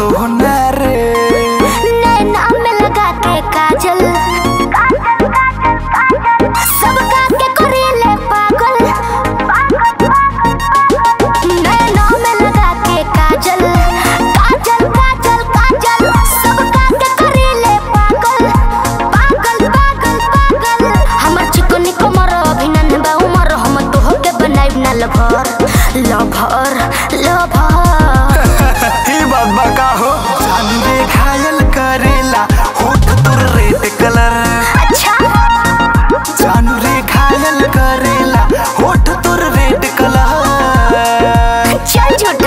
सोना रे। नैना में लगा के काजल, सबका के करेले पागल। नैना में लगा के काजल, काजल काजल काजल, सबका के करेले पागल पागल पागल पागल। हमर चिकनी कमर अभिनन बा उमर, हम तोह के बनाइब ना लभर लभर लभर। ही बात बका हो। जानू रे घायल करेला होठ तोर रेड कलर। अच्छा जानू रे घायल करेला होठ तोर रेड कलर। चल झूठा।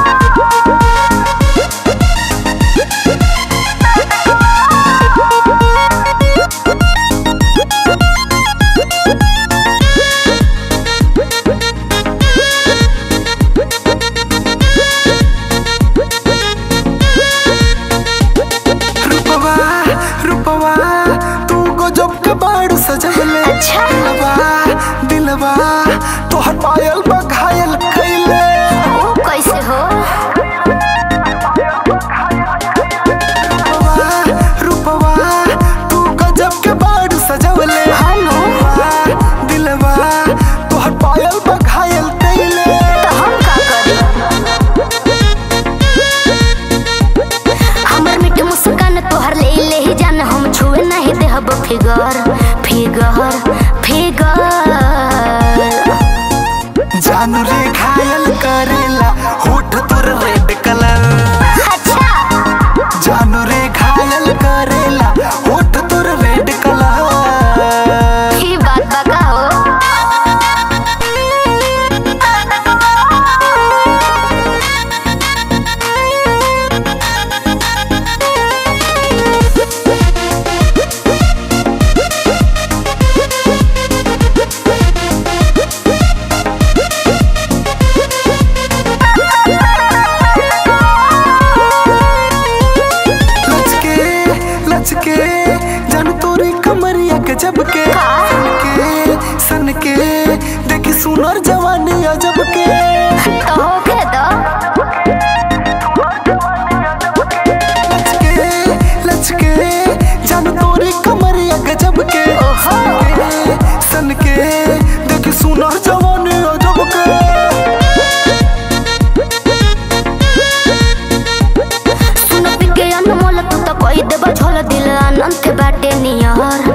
रूपवा तू गजब के बाड़ सजवले। अच्छा दिलवा तोहर पायल बा घायल कइले। ओ कैसे हो? रूपवा तू गजब के बाड़ सजवले। दिलवा तोहर पायल बा घायल कइले। तो हम का करी? हमर मीठ मुस्कान तोहर ले ले ही जान, हम छुए नहीं देहब फिगर फिगर फिगर। जानू रे घायल करेला होठ तोर रेड कलर। अच्छा जानू रे घायल करेला होठ तोर रेड कलर। ही बात बका हो। लचके जानू तोरी कमरिया गजब के। सन के देखी सुनर जवानी अजब के। तो होके दो। लचके जानू तोरी कमरिया गजब के। सन के देखी सुनर जवानी अजब के। सुन पी के अनमोल तू तो कोई देबा झोल, दिल अनंत बाटे नियर